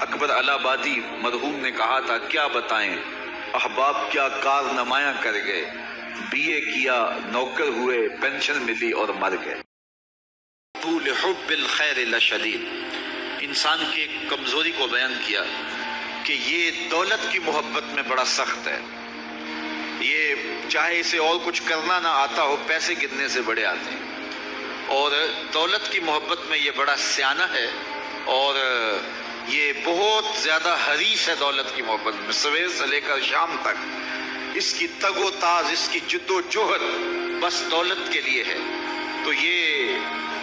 اکبر الہٰبادی مرحوم نے کہا تھا، کیا بتائیں احباب کیا کارنمایاں کر گئے، بی اے کیا، نوکر ہوئے، پینشن ملی اور مر گئے۔ لحب الخیر لشدید، انسان کی ایک کمزوری کو بیان کیا کہ یہ دولت کی محبت میں بڑا سخت ہے، یہ چاہے اسے اور کچھ کرنا نہ آتا ہو، پیسے گننے سے بڑے آتے ہیں، اور دولت کی محبت میں یہ بڑا سیانہ ہے، اور یہ بہت زیادہ حریص ہے دولت کی محبت میں، سویر سے لے کر شام تک اس کی تگ و تاز، اس کی جد و جہد بس دولت کے لیے ہے۔ تو یہ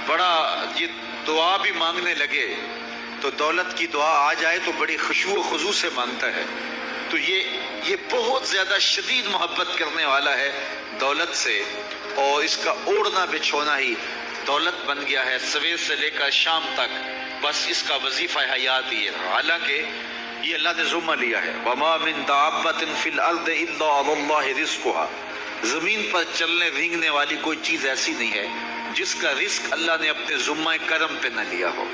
دعا بھی مانگنے لگے تو دولت کی دعا آ جائے تو بڑی خشوع و خضوع سے مانگتا ہے۔ تو یہ بہت زیادہ شدید محبت کرنے والا ہے دولت سے، اور اس کا اوڑھنا بچھونا ہی دولت بن گیا ہے، سویر سے لے کر شام تک بس اس کا وظیفہ حیات ہی ہے۔ حالانکہ یہ اللہ نے ذمہ لیا ہے، وَمَا مِن دَابَّةٍ فِي الْأَرْضِ إِلَّا عَلَى اللَّهِ رِزْقُهَا، زمین پر چلنے رینگنے والی کوئی چیز ایسی نہیں ہے جس کا رزق اللہ نے اپنے ذمہ کرم پہ نہ لیا ہو۔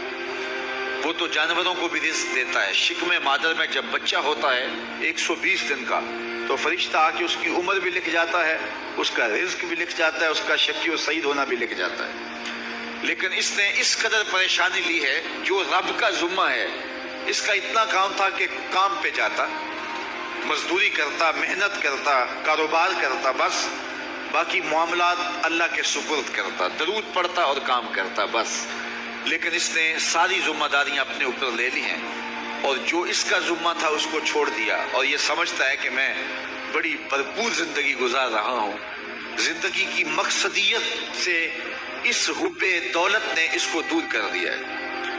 وہ تو جانوروں کو بھی رزق دیتا ہے، شکم مادر میں جب بچہ ہوتا ہے 120 دن کا تو فرشتہ آ کے اس کی عمر بھی لکھ جاتا ہے، اس کا رزق بھی لکھ جاتا ہے، اس کا شقی و سعید ہونا بھی لکھ جاتا ہے۔ لیکن اس نے اس قدر پریشانی لی ہے، جو رب کا ذمہ ہے، اس کا اتنا کام تھا کہ کام پہ جاتا، مزدوری کرتا، محنت کرتا، کاروبار کرتا، بس باقی معاملات اللہ کے سپرد کرتا، درود پڑھتا اور کام کرتا بس۔ لیکن اس نے ساری ذمہ داریاں اپنے اوپر لے لی ہیں، اور جو اس کا ذمہ تھا اس کو چھوڑ دیا، اور یہ سمجھتا ہے کہ میں بڑی بھرپور زندگی گزار رہا ہوں۔ زندگی کی مقصدیت سے اس حب دولت نے اس کو دور کر دیا ہے،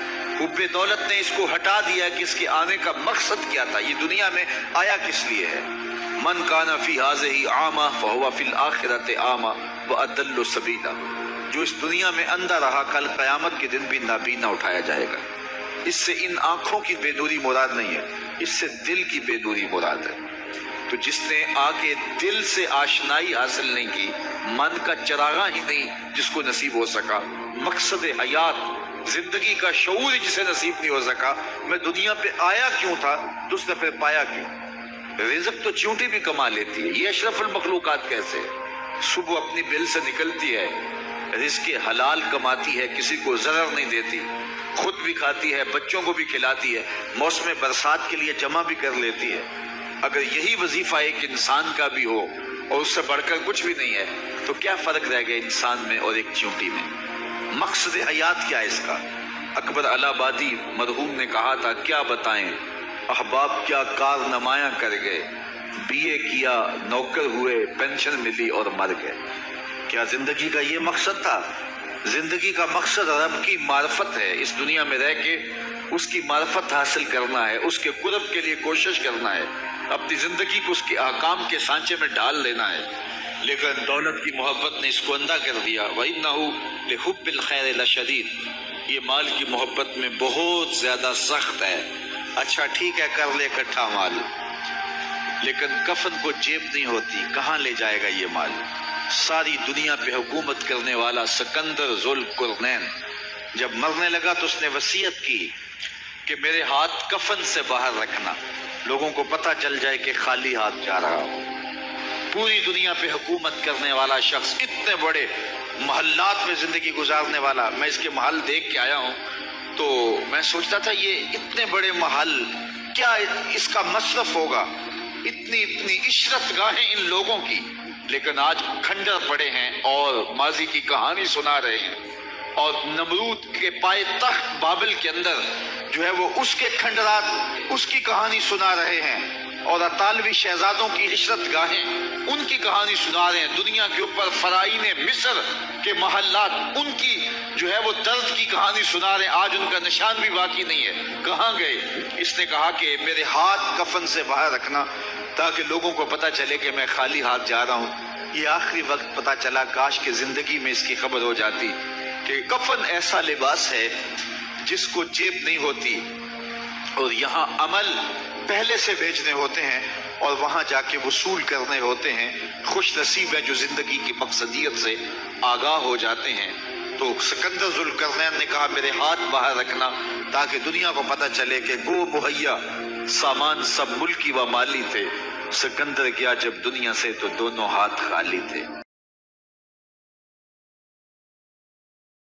حب دولت نے اس کو ہٹا دیا کہ اس کے آنے کا مقصد کیا تھا، یہ دنیا میں آیا کس لیے ہے۔ من کان فی ہذہ اعمی فہو فی الآخرۃ اعمی واضل سبیلا، جو اس دنیا میں اندھا رہا کل قیامت کے دن بھی نابینا اٹھایا جائے گا۔ اس سے ان آنکھوں کی بے نوری مراد نہیں ہے، اس سے دل کی بے نوری مراد ہے۔ تو جس نے آ کے دل سے آشنائی حاصل نہیں کی، من کا چراغاں ہی نہیں جس کو نصیب ہو سکا، مقصد حیات زندگی کا شعور جسے نصیب نہیں ہو سکا، میں دنیا پہ آیا کیوں تھا تو اس نے پھر پایا کیوں۔ رزق تو چونٹی بھی کما لیتی ہے، یہ اشرف المخلوقات کیسے؟ صبح اپنی بل سے نکلتی ہے، رزق حلال کماتی ہے، کسی کو ضرر نہیں دیتی، خود بھی کھاتی ہے، بچوں کو بھی کھلاتی ہے، موسم برسات کے لیے جمع بھی کر لیتی ہے۔ اگر یہی وظیفہ ایک انسان کا بھی ہو اور اس سے بڑھ کر کچھ بھی نہیں ہے تو کیا فرق رہ گیا انسان میں اور ایک چونٹی میں؟ مقصد حیات کیا ہے اس کا؟ اکبر الہٰبادی مرحوم نے کہا تھا، کیا بتائیں احباب کیا کارنمایاں کر گئے، بی اے کیا، نوکر ہوئے، پینشن ملی اور مر گئے۔ کیا زندگی کا یہ مقصد تھا؟ زندگی کا مقصد رب کی معرفت ہے، اس دنیا میں رہ کے اس کی معرفت حاصل کرنا ہے، اس کے قرب کے لیے کوشش کرنا ہے، اپنی زندگی کو اس کے احکام کے سانچے میں ڈال لینا ہے۔ لیکن دولت کی محبت نے اس کو اندھا کر دیا۔ وَإِنَّهُ لِحُبِّ الْخَيْرِ لَشَدِيدٌ، یہ مال کی محبت میں بہت زیادہ سخت ہے۔ اچھا ٹھیک ہے، کر لے اکٹھا مال، لیکن کفن کو جیب نہیں ہوتی، کہاں لے جائے گا یہ مال؟ ساری دنیا پہ حکومت کرنے والا سکندر ذوالقرنین جب مرنے لگا تو اس نے وصیت کی کہ میرے ہاتھ کفن سے باہر رکھنا، لوگوں کو پتہ چل جائے کہ خالی ہاتھ جا رہا ہوں۔ پوری دنیا پہ حکومت کرنے والا شخص، اتنے بڑے محلات میں زندگی گزارنے والا، میں اس کے محل دیکھ کے آیا ہوں تو میں سوچتا تھا یہ اتنے بڑے محل، کیا اس کا مصرف ہوگا، اتنی عشرت گاہیں ان لوگوں کی، لیکن آج کھنڈر پڑے ہیں اور ماضی کی کہانی سنا رہے ہیں، اور نمرود کے پائے تخت بابل کے اندر جو ہے وہ اس کے کھنڈرات، اس کی کہانی سنا رہے ہیں، اور اطالوی شہزادوں کی عشرت گاہیں ان کی کہانی سنا رہے ہیں۔ دنیا کے اوپر فرائین مصر کے محلات ان کی جو ہے وہ درد کی کہانی سنا رہے ہیں، آج ان کا نشان بھی باقی نہیں ہے، کہاں گئے؟ اس نے کہا کہ میرے ہاتھ کفن سے باہر رکھنا تاکہ لوگوں کو پتہ چلے کہ میں خالی ہاتھ جا رہا ہوں۔ یہ آخری وقت پتہ چلا، کاش کہ زندگی میں اس کی خبر ہو جاتی کہ کفن ایسا لباس ہے جس کو جیب نہیں ہوتی، اور یہاں عمل پہلے سے بھیجنے ہوتے ہیں اور وہاں جا کے وصول کرنے ہوتے ہیں۔ خوش نصیب ہے جو زندگی کی مقصدیت سے آگاہ ہو جاتے ہیں۔ تو سکندر ذوالقرنین نے کہا میرے ہاتھ باہر رکھنا تاکہ دنیا کو پتہ چلے کہ گو مہیا سامان سب ملکی و مالی تھے۔ سکندر گیا جب دنیا سے تو دونوں ہاتھ خالی تھے۔